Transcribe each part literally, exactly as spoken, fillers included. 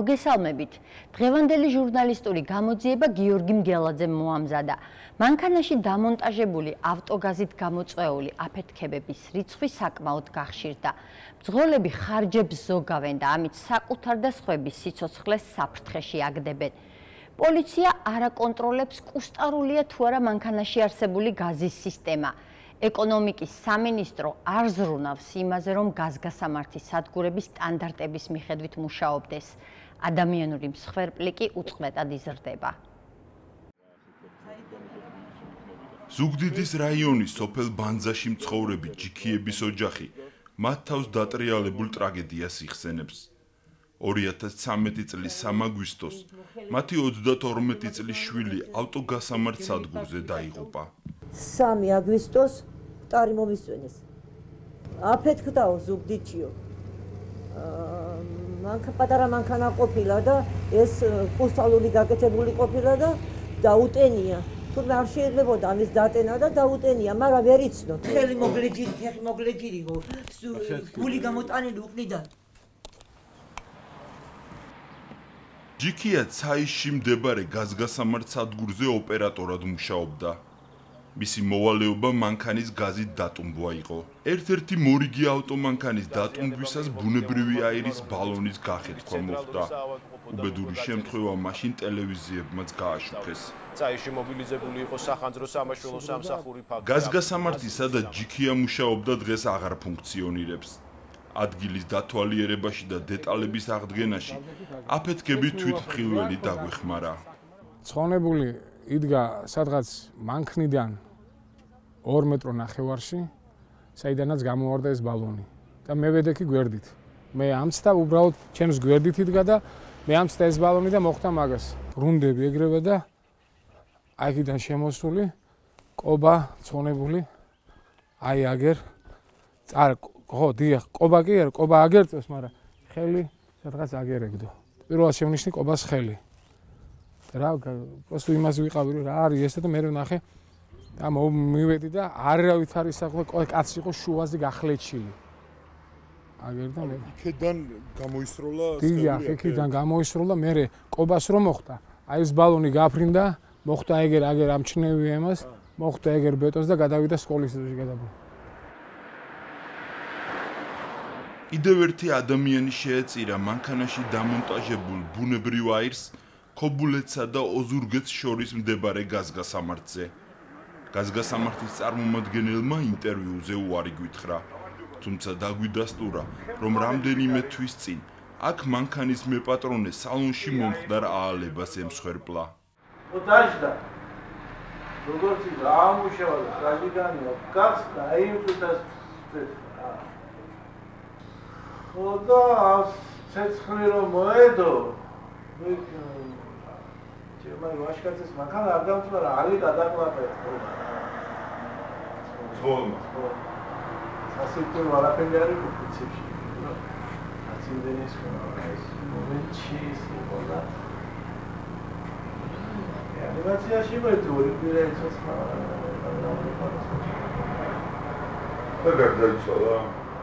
მოგესალმებით. დღევანდელი ჟურნალისტური გამოძიება გიორგი მგელაძემ მოამზადა. მანქანაში დამონტაჟებული ავტოგაზით გამოწვეული აფეთქებების რიცხვი საკმაოდ გახშირდა. მძღოლები ხარჯებს ზოგავენ და ამით საკუთარ და სხვების სიცოცხლეს საფრთხეში აგდებენ. პოლიცია არ აკონტროლებს კუსტარულია თუ არა მანქანაში არსებული გაზის სისტემა. ეკონომიკის სამინისტრო არ ზრუნავს იმაზე, რომ გაზგასამართის სადგურების სტანდარტების მიხედვით მუშაობდეს. ადამიანური მსხვერპლი კი უწყვეტად იზრდება. ზუგდიდის რაიონის სოფელ ბანძაში მცხოვრები ჯიქიების ოჯახი მათ თავს დატრიალებულ ტრაგედიას იხსენებს. ორი ათას ცხრამეტი წლის სამ აგვისტოს მათი ოცდათორმეტი წლის შვილი ავტოგასამართ სადგურზე დაიღუპა. სამი აგვისტოს მტარი მომისვენეს. აფეთქდაო ზუგდიდშიო. მანქანა პატარა მანქანა ყოფილა და ეს კუსტალური გაკეთებული ყოფილა და დაუტენია. თუმცა არ შეიძლებოდა ამის დატენა და დაუტენია, მაგრამ ვერ იცნო. ხელი მოგლეჯირი, ფეხი მოგლეჯირიგო. გული გამოტანილი უყნიდან. ჯიქია ცაისში მდებარე გაზგასამართ სადგურზე ოპერატორად მუშაობდა. მისი მოვალეობა მანქანის გაზით დატუმბვა იყო. ერთ-ერთი მორიგი ავტომანქანის დატუმბვისას ბუნებრივი აირის ბალონის გახეთქვა მოხდა. უბედური შემთხვევა მაშინ ტელევიზიებმაც გააშუქეს. ცაისში მობილიზებული იყო სახანძრო სამაშველო სამსახური ფაქტი. გაზგასამართი სადაც ჯიქია მუშაობდა დღეს აღარ ფუნქციონირებს. ადგილის დათვალიერებაში და დეტალების აღდგენაში აფეთქები თვითმხილველი დაგვეხმარა. ცხონებული იდგა სადღაც მანქნიდან ორ მეტრო ნახევარში, საიდანაც გამოვარდა ეს ბალონი და მე ვედექი გვერდით. მე ამცდა უბრალოდ ჩემს გვერდით იდგა და მე ამცდა ეს ბალონი და მოხდა მაგას. ბრუნდები ეგრევე და აიქიდან შემოსული ყობა ცხონებული აი აგერ წარ ხო დიახ ყობა კი არა ყობა აგერწევს, მაგრამ ხელი სადღაც აგერეგდო. პირველად შევნიშნე ყობას ხელი. რა просто იმას ვიყავი რა არის ესე და მე ვნახე და მივედი და არავით არის ახლა კაცი იყო შუაზე გახლეჩილი. აგერდა მე. იქიდან გამოისროლა დიახ, იქიდან გამოისროლა მე ყობას რომ მოხდა. აი ეს ბალონი გაფრინდა, მოხდა ეგერ აგერ ამჩნევი ემას, მოხდა ეგერ ბეტონს და გადავიდა სკოლის ძეში გადაბო. კიდევ ერთი ადამიანი შეეწირა მანქანაში დამონტაჟებულ ბუნებრივ აირს ქობულეთსა და ოზურგეთს შორის მდებარე გაზგასამართზე. გაზგასამართის წარმომადგენელმა ინტერვიუზე უარი გვითხრა, თუმცა დაგვიდასტურა, რომ რამდენიმე თვის წინ აქ მანქანის მეპატრონე სალონში მომხდარ აალებას ემსხვერპლა. ოდაშდა როგორც ამუშავა ტრაგედია გასდა აიუთას ხოდა ცეცხლი რომ მოედო ჩემი ვაშკაცის მანქანა არ დამწვა რა ალი გადაყვაყე ზოლმა სასიტყვი ვარაფერი არის პრინციპში აცინდენის მომენტში სიყოდა ანიმაციაში მოიწორი პირაიცოს და გარდაიცვალა.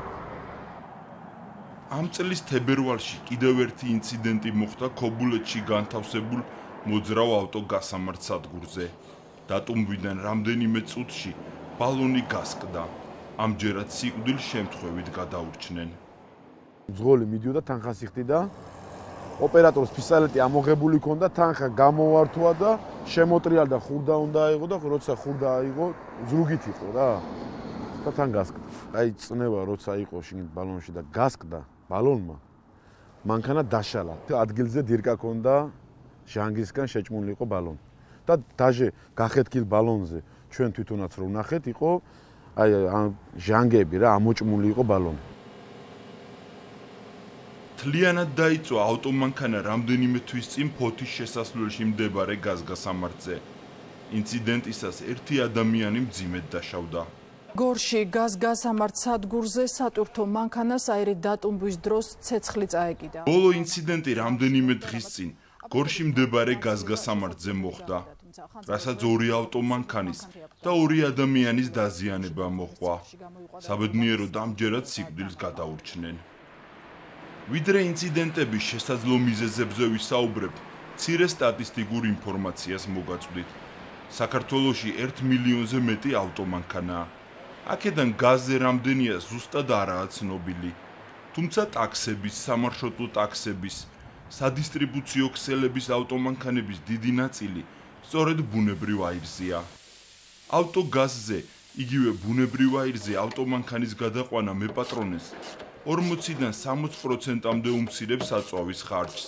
ამ წლის თებერვალში კიდევ ერთი ინციდენტი მოხდა ქობულეთში განთავსებულ მოძრავ ავტოგასამართ სადგურზე. დატუმბვიდან რამდენიმე წუთში ბალონი გასკდა. ამჯერად სიკვდილს შემთხვევით გადაურჩნენ. მძღოლი მიდიოდა თანხასიხდი და ოპერატორს პისტოლეტი ამოღებული ჰქონდა, თანხა გამოვართვა და შემოტრიალდა, ხურდა უნდა აიღო და როცა ხურდა აიღო, ზრუგით იყო რა. და თან გასკდა. აი წნევა როცა იყო შინ ბალონში და გასკდა ბალონმა, მანქანა დაშალა. ადგილზე დირკა ჰქონდა, ჟანგისგან შეჭმული იყო ბალონი. და დაჟე გახეთქილ ბალონზე ჩვენ თვითონაც რო ვნახეთ, იყო აი ჟანგები რა, ამოჭმული იყო ბალონი. თლიანად დაიწვა ავტომანქანა რამდენიმე თვის წინ ფოთის შესასვლელში მდებარე გაზგასამართზე. ინციდენტისას ერთი ადამიანი მძიმედ დაშავდა. გორში გაზგასამართ სადგურზე სატვირთო მანქანას აირით დატუმბვის დროს ცეცხლი წაეკიდა. ბოლო ინციდენტი რამდენიმე დღის წინ გორში მდებარე გაზგასამართზე მოხდა, რასაც ორი ავტომანქანის და ორი ადამიანის დაზიანება მოჰყვა. საბედნიეროდ ამჯერად სიკვდილს გადაურჩნენ. ვიდრე ინციდენტების შესაძლო მიზეზებზე ვისაუბრებთ, მცირე სტატისტიკურ ინფორმაციას მოგაწვდით. საქართველოში ერთ მილიონზე მეტი ავტომანქანაა. აქედან გაზზე რამდენია ზუსტად არაა ცნობილი. თუმცა ტაქსების, სამარშრუტლო ტაქსების, სადისტრიბუციო ქსელების ავტომანქანების დიდი ნაწილი სწორედ ბუნებრივ აირზეა. ავტოგაზზე, იგივე ბუნებრივ აირზე ავტომანქანის გადაყვანა მეპატრონეს ორმოციდან სამოცი პროცენტამდე უმცირებს საწვავის ხარჯს.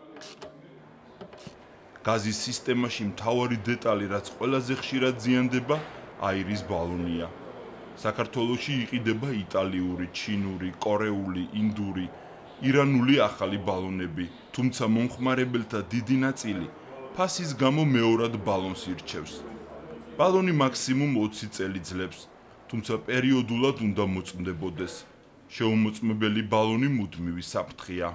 გაზის სისტემაში მთავარი დეტალი, რაც ყველაზე ხშირად ზიანდება, აირის ბალონია. საქართველოში იყიდება იტალიური, ჩინური, კორეული, ინდური, ირანული ახალი ბალონები, თუმცა მომხმარებელთა დიდი ნაწილი ფასის გამო მეორად ბალონს ირჩევს. ბალონი მაქსიმუმ ოცი წელი ძლებს, თუმცა პერიოდულად უნდა მოწმდებოდეს. შეუმოწმებელი ბალონი მუდმივი საფრთხეა.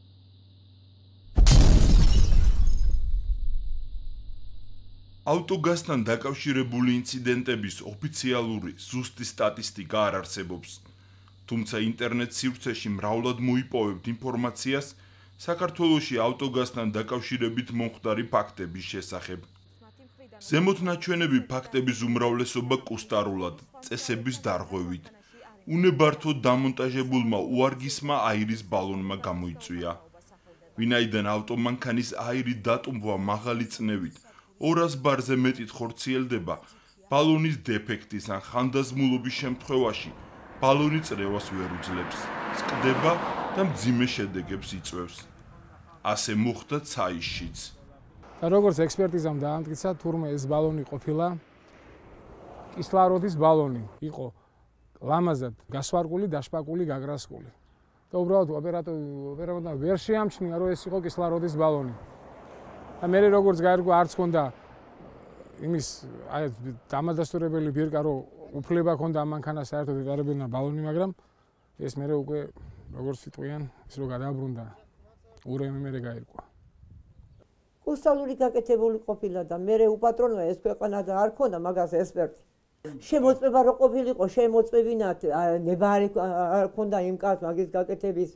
ავტოგაზთან დაკავშირებული ინციდენტების ოფიციალური ზუსტი სტატისტიკა არ არსებობს. თუმცა ინტერნეტ სივრცეში მრავლად მოიპოვებთ ინფორმაციას საქართველოში ავტოგაზთან დაკავშირებით მომხდარი ფაქტების შესახებ. ზემოთ ნაჩვენები ფაქტების უმრავლესობა კუსტარულად, წესების დარღვევით, უნებართოდ დამონტაჟებულმა უარგისმა აირის ბალონმა გამოიწვია. ვინაიდან ავტომანქანის აირი დატუმბვა მაღალი წნევით ორას ბარზე მეტით ხორციელდება, ბალონის დეფექტის ან ხანდაზმულობის შემთხვევაში ბალონი წრევას ვერ უძლებს, სკდება და მძიმე შედეგებს იწვევს. ასე მოხდა ცაიშშიც. და როგორც ექსპერტიზამ დაამტკიცა, თურმე ეს ბალონი ყოფილა კისლაროდის ბალონი, იყო ლამაზად გასვარგული, დაშპაკული, გაგრასკული. და უბრალოდ ოპერატორმა ვერ შეამჩნია, რომ ეს იყო კისლაროდის ბალონი. და მე როგორც გაერგვა, არც ქონდა იმის აი დამადასტურებელი ბირკა, რომ უფლება ქონდა ამ მანქანას საერთოდ ეტარებინა ბალონი, მაგრამ ეს მე უკვე როგორც სიტყვიან, ის რო გადააბრუნდა, ურემი მე გაერგვა. კუსტალური გაკეთებული ყოფილა და მე უპატრონო ეს ქვეყანა და არ ქონდა მაგას ესპერტი. შემოწმება რო ყოფილიყო, შემოწმებინათ, ნება არ ქონდა იმ კაც მაგის გაკეთების.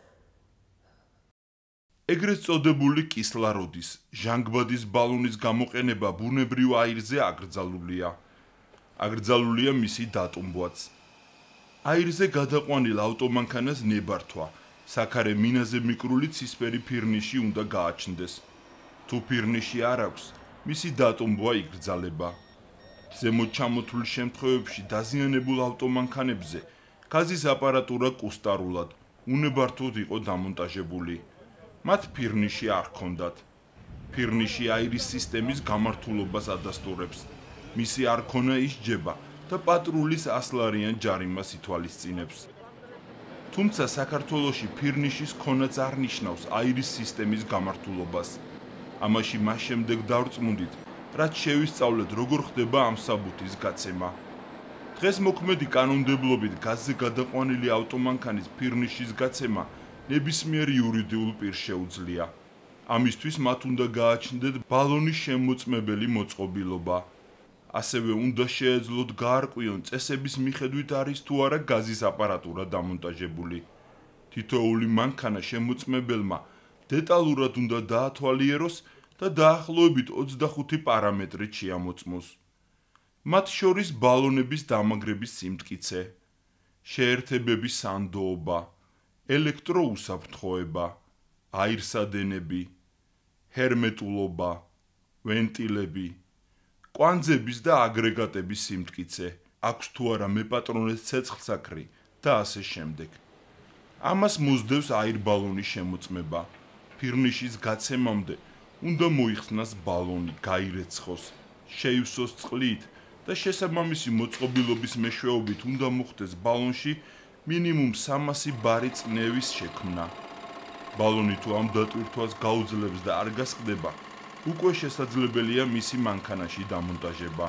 ეგრეთ წოდებული კისლაროდის, ჟანგბადის ბალონის გამოყენება ბუნებრივ აირზე აკრძალულია. აკრძალულია მისი დატუმბვაც. აირზე გადაყვანილ ავტომანქანას ნებართვა, საქარე მინაზე მიკრული ცისფერი ფირნიში უნდა გააჩნდეს. თუ ფირნიში არ აქვს, მისი დატუმბვა იკრძალება. ზემოთ ჩამოთვლილ შემთხვევებში დაზიანებულ ავტომანქანებზე გაზის აპარატურა კუსტარულად, უნებართოდ იყო დამონტაჟებული. მათ ფირნიში არ ჰქონდათ. ფირნიში აირის სისტემის გამართულობას ადასტურებს. მისი არ ქონა ისჯება და პატრულის ასლარიან ჯარიმას ითვალისწინებს. თუმცა საქართველოში ფირნიშის ქონაც არ ნიშნავს აირის სისტემის გამართულობას. ამაში მას შემდეგ დავწმუნდით, რაც შევისწავლეთ, როგორ ხდება ამ საბუთის გაცემა. დღეს მოქმედი კანონმდებლობით გაზზე გადაყვანილი ავტომანქანის ფირნიშის გაცემა ნებისმიერ იურიდიულ პირს შეუძლია. ამისთვის მათ უნდა გააჩნდეთ ბალონის შემოწმებელი მოწყობილობა. ასევე უნდა შეეძლოთ გაარკვიონ წესების მიხედვით არის თუ არა გაზის აპარატურა დამონტაჟებული. თითოეული მანქანა შემოწმებელმა დეტალურად უნდა დაათვალიეროს და დაახლოებით ოცდახუთი პარამეტრით შეამოწმოს. მათ შორის ბალონების დამაგრების სიმტკიცე, შეერთებების სანდოობა, ელექტროუსაფრთხოება, აირსადენები, ჰერმეტულობა, ვენტილები, კვანძების და აგრეგატების სიმტკიცე, აქვს თუ არა მეპატრონეს ცეცხლსაქრი და ასე შემდეგ. ამას მოსდევს აირბალონის შემოწმება. ფირნიშის გაცემამდე უნდა მოიხსნას ბალონი, გაირეცხოს, შეივსოს წყლით და შესაბამისი მოწყობილობის მეშვეობით უნდა მოხდეს ბალონში მინიმუმ სამასი ბარი წნევის შექმნა. ბალონი თუ ამ დატვირთვას გაუძლებს და არ გასყდება, უკვე შესაძლებელია მისი მანქანაში დამონტაჟება.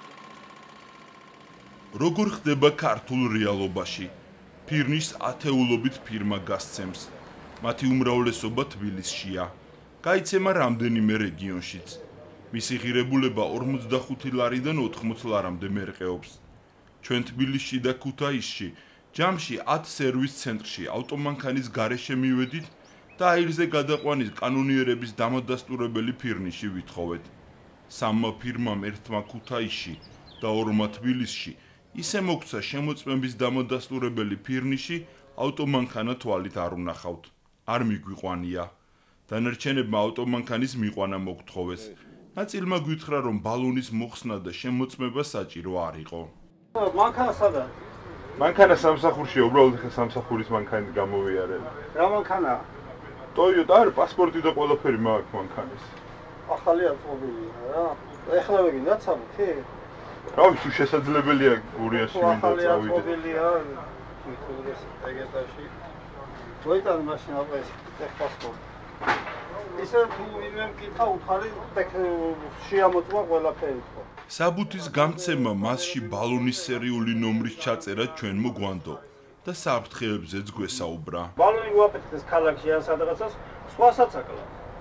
როგორ ხდება ქართულ რეალობაში? ფირნიშს ათეულობით ფირმა გასცემს. მათი უმრავლესობა თბილისშია. გაიცემა რამდენიმე რეგიონშიც. მისი ღირებულება ორმოცდახუთი ლარიდან ოთხმოცი ლარამდე მერყეობს. ჩვენ თბილისში და ქუთაისში ჯამში ათ სერვის ცენტრში ავტომანქანის გარეშე მივედით და აირზე გადაყვანის კანონიერების დამადასტურებელი ფირნიში ვითხოვეთ. სამმა ფირმამ ერთმა ქუთაისში და ორმა თბილისში ისე მოგცა შემოწმების დამადასტურებელი ფირნიში, ავტომანქანა თვალით არ უნახავთ. არ მიგვიყვანია. დანარჩენებმა ავტომანქანის მიყვანა მოგთხოვეს. ნაწილმა გვითხრა, რომ ბალონის მოხსნა და შემოწმება საჭირო არ იყო. მანქანა სადაა? მანქანა სამსახურშია, უბრალოდ ხე სამსახურის მანქანით გამოვიარეთ. რა მანქანა? Toyota არ პასპორტი და ყველაფერი მაქვს მანქანის. ახალი ავტომობილია რა. ეხლა ვეგინდათ სამთი? რავი, თუ შესაძლებელია გურიაში მინდა ახალი წავიდე. ავტომობილია მითხოვდეს ეგეთაში. მოიტან მაშინ აყეს ტექპასპორტი. ისე თუ ვინმე მკითხა უთხარი შეამოწმა ყველაფერი ხო. საბუთის გამცემა მასში ბალონის სერიული ნომრის ჩაწერა ჩვენ მოგვანდო და საფრთხეებზეც გვესაუბრა. ბალონი გვაფეთქეს ქალაქში ან სადღაცას, სხვასაც აკლა.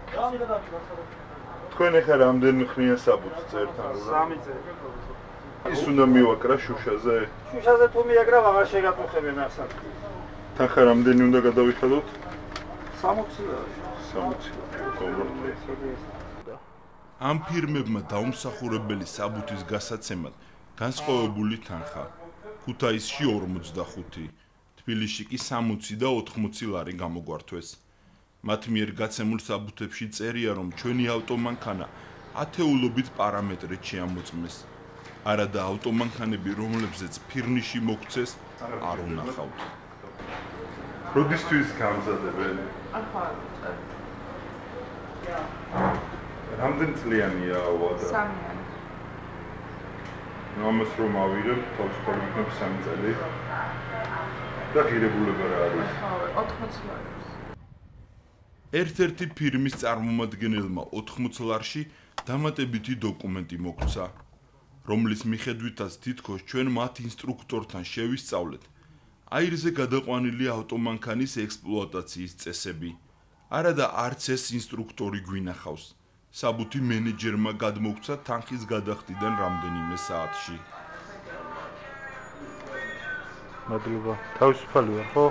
თქვენ ეხლა რამდენი ხნია საბუთს წერთ ან რა? სამი წელი. ის უნდა მივაკრა შუშაზე? შუშაზე თუ მიაკრავ, აღარ შეგატუხებენ ახსნა. თანხა რამდენი უნდა გადავითვალოთ? სამოცი. სამოცი. ამ ფირმებმა დაუმსახურებელი საბუთის გასაცემად განსხვავებული თანხა. ქუთაისში ორმოცდახუთი, თბილისში კი სამოცი და ოთხმოცი ლარი გამოგვართვეს. მათ მიერ გაცემულ საბუთებში წერია, რომ ჩვენი ავტომანქანა ათეულობით პარამეტრით შეამოწმეს. არადა ავტომანქანები, რომლებზეც ფირნიში მოგცეს, არ უნახავთ. როდისთვის გამზადებენ? ახლა წელი. რამდენი წლიანია ავადა? სამიანი. ამას რომ ავირებ, თავისუფალ იქნებ სამი წელი. და ღირებულება რა არის? ოთხმოცი ლარი. ერთ-ერთი ფირმის წარმომადგენელმა ოთხმოცი ლარში დამატებითი დოკუმენტი მოგცა, რომლის მიხედვითაც თითქოს ჩვენ მათ ინსტრუქტორთან შევისწავლეთ აირზე გადაყვანილი ავტომანქანის ექსპლუატაციის წესები. არადა არც ეს ინსტრუქტორი გვინახავს. საბუთი მენეჯერმა გადმოგცა თანხის გადახდიდან რამდენიმე საათში. მადლობა. თავისუფალი ვარ, ხო?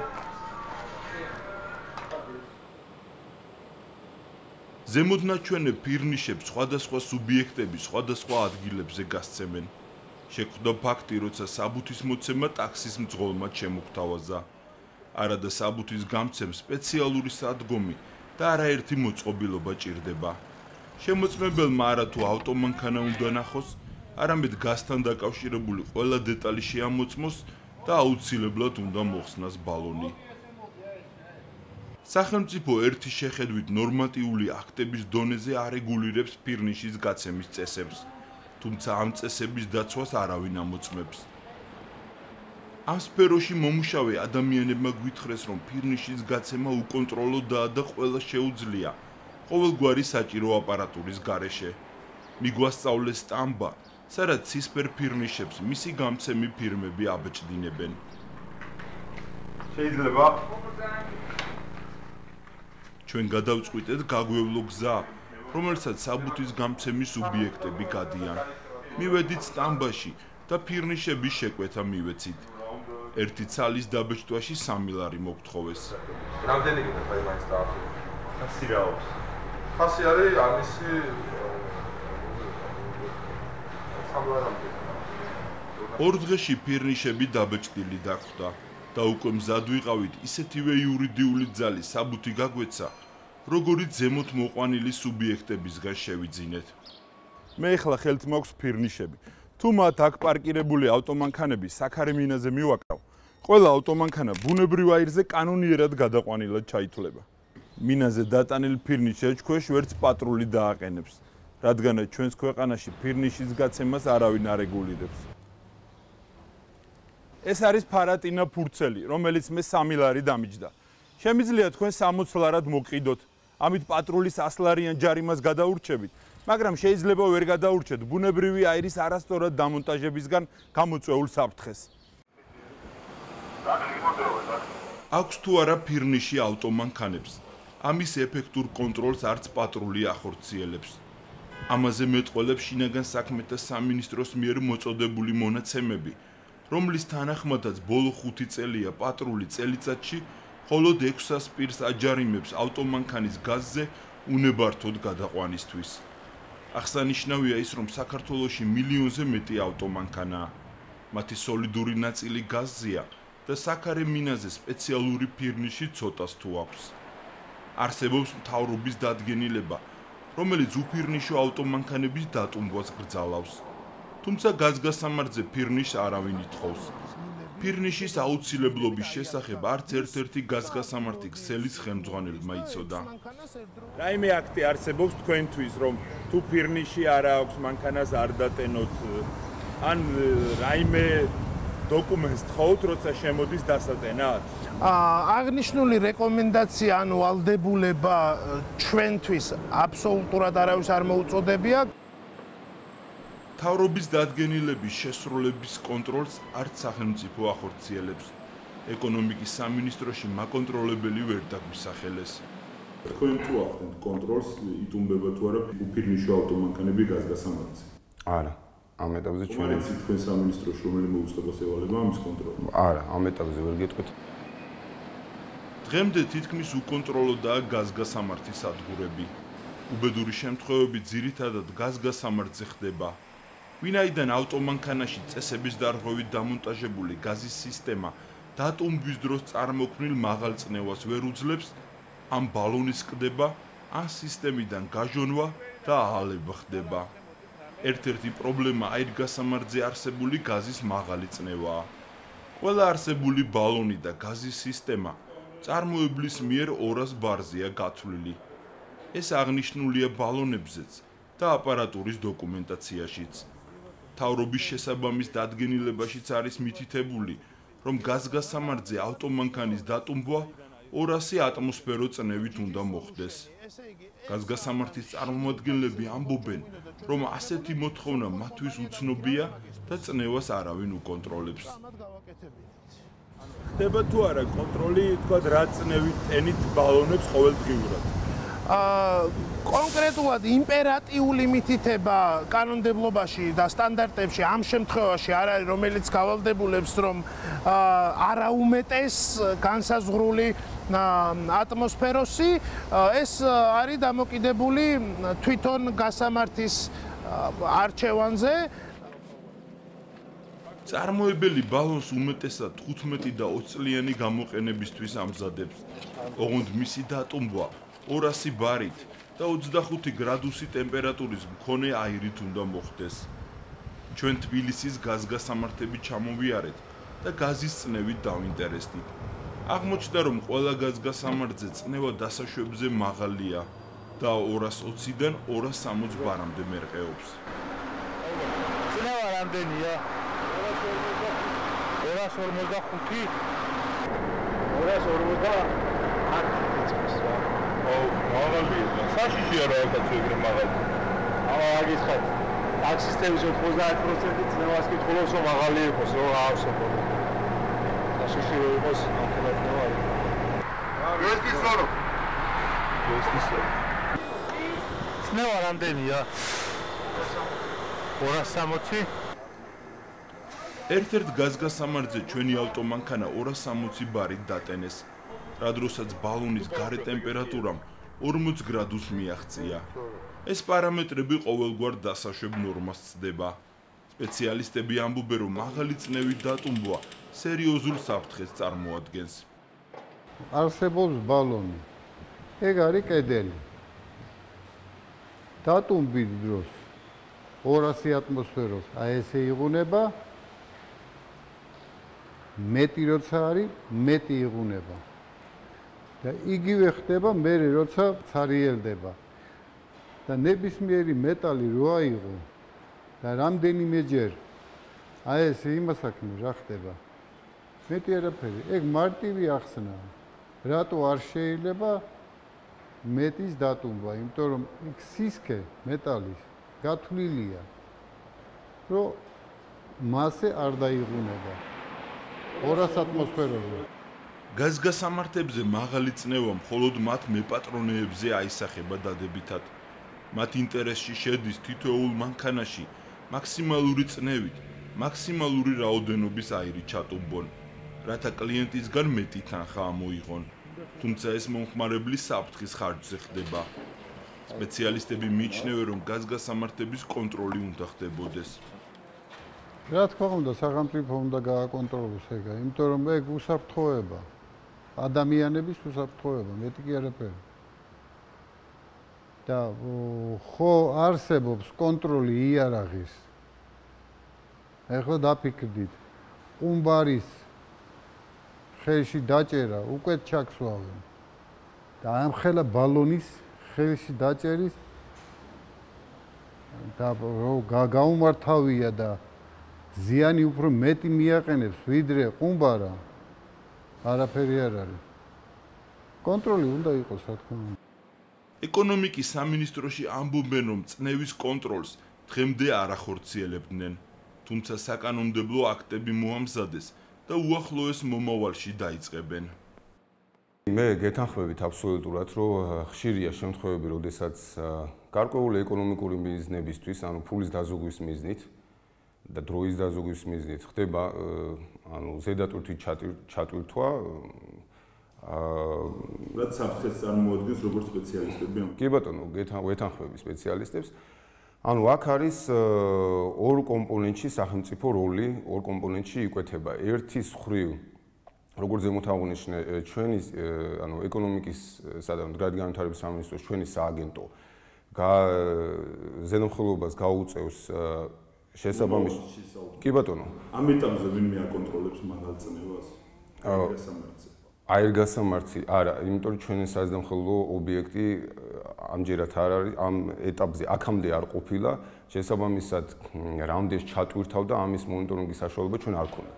ზემოდნაჩვენებ ფირნიშებს სხვადასხვა სუბიექტები სხვადასხვა ადგილებზე გასცემენ. შეხვდა ფაქტი, როცა საბუთის მოცემა ტაქსის მძღოლმა შემოგთავაზა. არადა საბუთის გამცემ სპეციალური სადგომი და არაერთი მოწყობილობა ჭირდება. შემოწმებელმა არა თუ ავტომანქანა უნდა ნახოს, არამედ გასთან დაკავშირებული ყველა დეტალი შეამოწმოს და აუცილებლად უნდა მოხსნას ბალონი. სახელმწიფო ერთი შეხედვით ნორმატიული აქტების დონეზე არეგულირებს ფირნიშის გაცემის წესებს, თუმცა ამ წესების დაცვას არავინ ამოწმებს. ამ სფეროში მომუშავე ადამიანებმა გვითხრეს, რომ ფირნიშის გაცემა უკონტროლოდაა და ყველა შეუძლია, ყოველგვარი საჭირო აპარატურის გარეშე. მიგვასწავლეს სტამბა, სადაც ცისფერ ფირნიშებს მისი გამცემი ფირმები აბეჭდინებენ. შეიძლება ჩვენ გადავწყვიტეთ გაგვევლო გზა, რომელსაც საბუთის გამცემის სუბიექტები გადიან. მივედით სტამბაში და ფირნიშების შეკვეთა მივეცით. ერთი ცალის დაბეჭდვაში სამი ლარი მოგთხოვეს. რამდენი გინდა ხაი მაინც დაახლოებით? ხასი რა აქვს? ხასი არის ამისი სამი ლარამდე. ორ დღეში ფირნიშები დაბეჭდილი დახვდა და უკვე მზად ვიყავით ისეთივე იურიდიული ძალის საბუთი გაგვეცა, როგორიც ზემოთ მოყვანილი სუბიექტებისგან შევიძინეთ. მე ახლა ხელთ მაქვს ფირნიშები. თუ მათ აქ პარკირებული ავტომანქანები საქარემინაზე მივაკრავ, ყველა ავტომანქანა ბუნებრივ აირზე კანონიერად გადაყვანილად ჩაითვლება. მინაზე დატანილ ფირნიშს ეჭქვეშ ვერც პატრული დააყენებს, რადგანაც ჩვენს ქვეყანაში ფირნიშის გაცემას არავინ არ რეგულირებს. ეს არის ფარატინა ფურცელი, რომელიც მე სამი ლარი დამიჯდა. შემიძლია თქვენ სამოცი ლარად მოყიდოთ, ამით პატრულის ასლარიან ჯარიმას გადაურჩებით, მაგრამ შეიძლება ვერ გადაურჩეთ ბუნებრივი აირის არასწორად დამონტაჟებისგან გამოწვეულ საფრთხეს. აქვს თუ არა ფირნიში ავტომანქანებს, ამის ეფექტურ კონტროლს არც პატრული ახორციელებს. ამაზე მეტყველებს შინაგან საქმეთა სამინისტროს მიერ მოწოდებული მონაცემები, რომლის თანახმადაც ბოლო ხუთი წელია პატრული წელიწადში მხოლოდ ექვსას პირს აჯარიმებს ავტომანქანის გაზზე უნებართოდ გადაყვანისთვის. აღსანიშნავია ის, რომ საქართველოში მილიონზე მეტი ავტომანქანაა. მათი სოლიდური ნაწილი გაზზეა და საქარე მინაზე სპეციალური ფირნიში ცოტას თუ აქვს. არსებობს მთავრობის დადგენილება, რომელიც უფირნიშო ავტომანქანების დატუმბვას გრძალავს. თუმცა გაზგასამართზე ფირნიშს არავინ ითხოვს. ფირნიშის აუცილებლობის შესახებ არც ერთ-ერთი გაზგასამართი ქსელის ხელმძღვანელმა იცოდა. რაიმე აქტი არსებობს თქვენთვის, რომ თუ ფირნიში არა აქვს მანქანას არ დატენოთ, ან რაიმე დოკუმენტს თხოვთ, როცა შემოდის დასატენად? აღნიშნული რეკომენდაცია ანუ ვალდებულება ჩვენთვის აბსოლუტურად არავის არ მოუწოდებია. მთავრობის დადგენილების შესრულების კონტროლს არც სახელმწიფო ახორციელებს. ეკონომიკის სამინისტროში მაკონტროლებელი ვერ დაგვისახელეს. თქვენ თუ ახდენთ კონტროლს, იტუმბება თუ არა უფირნიშო ავტომანქანები გაზგასამართზე? არა, ამ ეტაპზე ჩვენ არის თქვენ სამინისტროში რომელიმე უწყებას ევალება ამის კონტროლს? არა, ამ ეტაპზე ვერ გეტყვით. დღემდე თითქმის უკონტროლოდაა გაზგასამართის სადგურები. უბედური შემთხვევები ძირითადად გაზგასამართზე ხდება. ვინაიდან ავტომანქანაში წესების დარღვევით დამონტაჟებული გაზის სისტემა დატუმბვის დროს წარმოქმნილ მაღალ წნევას ვერ უძლებს, ამ ბალონის ყდება, ან სისტემიდან გაჟონვა და აალება ხდება. ერთ-ერთი პრობლემა აირ გასამართზე არსებული გაზის მაღალი წნევაა. ყველა არსებული ბალონი და გაზის სისტემა წარმოებლის მიერ ორას ბარზეა გათვლილი. ეს აღნიშნულია ბალონებზეც და აპარატურის დოკუმენტაციაშიც. მთავრობის შესაბამის დადგენილებაშიც არის მითითებული, რომ გაზგასამართზე ავტომანქანის დატუმბვა ორასი ატმოსფერო წნევით უნდა მოხდეს. გაზგასამართის წარმომადგენლები ამბობენ, რომ ასეთი მოთხოვნა მათთვის უცნობია და წნევას არავინ უკონტროლებს. ხდება თუ არა კონტროლი, თქვა რა წნევით ტენით ბალონებს ყოველდღიურად? აა კონკრეტულად იმპერატიული მითითება კანონმდებლობაში და სტანდარტებში ამ შემთხვევაში არ არის, რომელიც გავალდებულებს, რომ არა უმეტეს განსაზღვრული ატმოსფეროსი, ეს არის დამოკიდებული თვითონ გასამართის არჩევანზე. წარმოებელი ბალონს უმეტესად თხუთმეტი და ოცი წლიანი გამოყენებისთვის ამზადებს. ოღონდ მისი დატუმბვა ორასი ბარით და ოცდახუთი გრადუსი ტემპერატურის მქონე აირით უნდა მოხდეს. ჩვენ თბილისის გაზგასამართები ჩამოვიარეთ და გაზის წნევით დავინტერესდით. აღმოჩნდა, რომ ყველა გაზგასამართზე წნევა დასაშვებზე მაღალია და ორას ოციდან ორას სამოცი ბარამდე მერყეობს. წნევა რამდენია? ორას ორმოცდახუთი. ორას ორმოცდაათი წელს რა. ო, მაღალია. საშიშია რა აქაც ეგრე მაღალი. აა, აგიხარ. ტაქსისტების ოთხმოცდაათი პროცენტი წნევას კითხულობს, რომ მაღალი იყოს, რომ აავსებო. საშიში რო იყოს, ამხელად ნუ არის. გესტის სორო. გესტის სორო. წნევა რამდენია? ორას სამოცი. ერთ-ერთ გაზგასამართზე ჩვენი ავტომანქანა ორას სამოცი ბარით დატენეს, რა დროსაც ბალონის გარე ტემპერატურამ ორმოც გრადუსს მიაღწია. ეს პარამეტრები ყოველგვარ დასაშვებ ნორმას ცდება. სპეციალისტები ამბობენ, რომ მაღალი წნევით დატუმბვა სერიოზულ საფრთხეს წარმოადგენს. არსებობს ბალონი. ეგ არის კედელი. დატუმბვის დროს ორასი ატმოსფეროს აი ესე იღუნება. მეტი როცა არის, მეტი იღუნება. და იგივე ხდება მერე როცა ცარიელდება. და ნებისმიერი მეტალი რო აიღო და რამდენიმეჯერ აი ესე იმასაქმე რა ხდება. მეტი არაფერი, ეგ მარტივი ახსნაა. რატო არ შეიძლება მეტის დატუმბვა, იმიტომ რომ იქ სისქე მეტალის გათვლილია, რომ მასე არ დაიღუნება. ორას ატმოსფეროზე. გაზგასამართებზე მაღალი წნევა მხოლოდ მათ მეპატრონეებზე აისახება დადებითად. მათ ინტერესში შედის თითოეულ მანქანაში მაქსიმალური წნევით მაქსიმალური რაოდენობის აირი ჩატუმბონ, რათა კლიენტისგან მეტი თანხა ამოიღონ. თუმცა ეს მომხმარებლის საფრთხის ხარჯზე ხდება. სპეციალისტები მიიჩნევენ, რომ გაზგასამართების კონტროლი უნდა ხდებოდეს. რა თქმა უნდა, სახელმწიფო უნდა გააკონტროლოს ეგა, იმიტომ რომ ეგ უსაფრთხოება. ადამიანების უსაფრთხოება, მეტი კი არაფერი. და ხო არსებობს კონტროლი იარაღის. ეხლა დაფიქრდით, ყუმბარის ხელში დაჭერა უკვე ჩაქსვავენ. და ამ ხელა ბალონის ხელში დაჭერის და გაუმართავია და ზიანი უფრო მეტი მიაყენებს ვიდრე ყუმბარა. არაფერი არ არის. კონტროლი უნდა იყოს, რა თქმა უნდა. ეკონომიკის სამინისტროში ამბობენ, რომ წნევის კონტროლს დღემდე არ ახორციელებდნენ, თუმცა საკანონმდებლო აქტები მოამზადეს და უახლოეს მომავალში დაიწყებენ. მე გეთანხმებით აბსოლუტურად, რომ ხშირია შემთხვევები, როდესაც გარკვეული ეკონომიკური მიზნებისთვის, ანუ ფულის დაზოგვის მიზნით და დროის დაზოგვის მიზნით ხდება, ანუ ზედატვირთი ჩატვირთვა აა რაც საფრთხეს წარმოადგენს როგორც სპეციალისტები. კი ბატონო, ვეთანხმები სპეციალისტებს. ანუ აქ არის ორ კომპონენტში სახელმწიფო როლი, ორ კომპონენტში იკვეთება. ერთის მხრივ, როგორც ზემოთ აღნიშნე, ჩვენი ანუ ეკონომიკის სადამ მდგრადი განვითარების სამინისტროს ჩვენი სააგენტო ზედამხედველობას გაუწევს შესაბამის. კი ბატონო. ამ ეტაპზე ვინმე აკონტროლებს მაგალ წნევას? გასამართზე. აირგასამართი არა, იმიტომ რომ ჩვენი საზედამხედველო ობიექტი ამჯერად არ არის, ამ ეტაპზე აქამდე არ ყოფილა, შესაბამისად რამდენს ჩატვირთავდა ამის მონიტორინგის საშუალება ჩვენ არ ქონდა.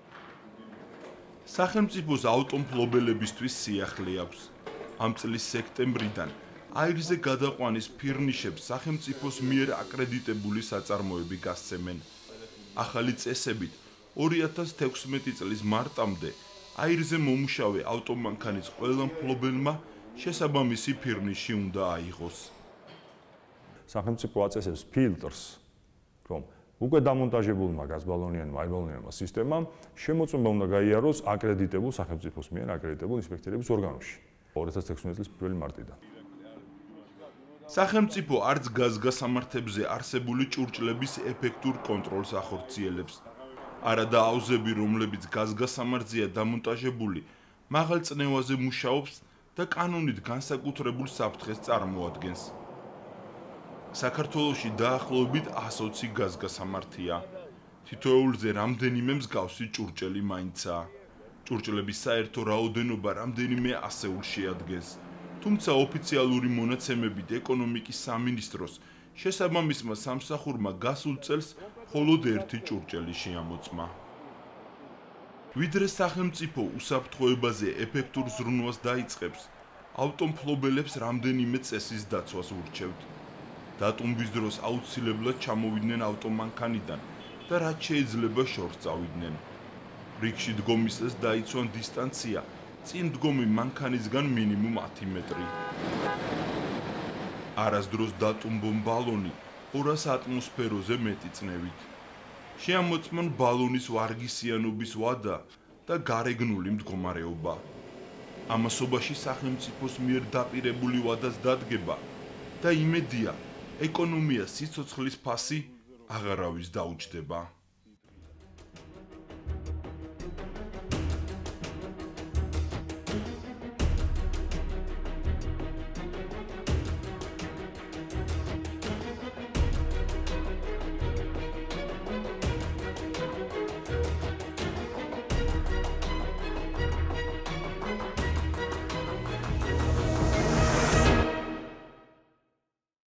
სახელმწიფოს ავტომფლობელებისთვის სიახლე აქვს. ამ წლის სექტემბრიდან აირზე გადაყვანის ფირნიშებს სახელმწიფოს მიერ აკრედიტებული საწარმოები გასცემენ. ახალი წესებით ორი ათას თექვსმეტი წლის მარტამდე აირზე მომუშავე ავტომანქანის ყველა მფლობელმა შესაბამისი ფირნიში უნდა აიღოს. სახელმწიფო აწესებს ფილტრს, რომ უკვე დამონტაჟებულმა გაზბალონიანმა აირბალონიანმა სისტემამ შემოწმება უნდა გაიაროს აკრედიტებულ სახელმწიფოს მიერ აკრედიტებულ ინსპექტორების ორგანოში ორი ათას თექვსმეტი წლის პირველი მარტიდან. სახელმწიფო არც გაზგასამართებზე არსებული ჭურჭლების ეფექტურ კონტროლს ახორციელებს. არა და აუზები, რომლებიც გაზგასამართზეა დამონტაჟებული, მაღალ წნევაზე მუშაობს და კანონით განსაკუთრებულ საფრთხეს წარმოადგენს. საქართველოში დაახლოებით ათი გაზგასამართია. თითოეულზე რამდენიმე მსგავსი ჭურჭელი მაინცაა. ჭურჭლების საერთო რაოდენობა რამდენიმე ასეულს შეადგენს. თუმცა ოფიციალური მონაცემებით ეკონომიკის სამინისტროს შესაბამისმა სამსახურმა გასულ წელს მხოლოდ ერთი ჭურჭელი შეამოწმა. ვიდრე სახელმწიფო უსაფრთხოებაზე ეფექტურ ზრუნვას დაიწყებს, ავტომფლობელებს რამდენიმე წესის დაცვას ურჩევთ. დატუმბვის დროს აუცილებლად ჩამოვიდნენ ავტომანქანიდან და რაც შეიძლება შორს წავიდნენ. რიგში დგომისას დაიცვან დისტანცია წინ დგომი მანქანისგან მინიმუმ ათი მეტრი. არასდროს დატუმბონ ბალონი ორას ატმოსფეროზე მეტი წნევით. შეამოწმონ ბალონის ვარგისიანობის ვადა და გარეგნული მდგომარეობა. ამასობაში სახელმწიფოს მიერ დაპირებული ვადას დადგება და იმედია ეკონომიას სიცოცხლის ფასი აღარავის დაუჯდება.